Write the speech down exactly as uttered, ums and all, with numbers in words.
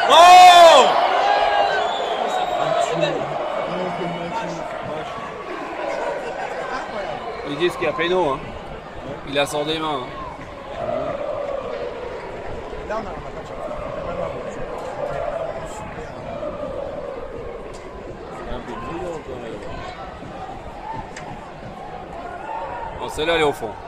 Oh! Ils disent qu'il y a péno, hein. Il a son des mains. Hein. Un peu brillant quand même. Bon, celle-là, elle est au fond.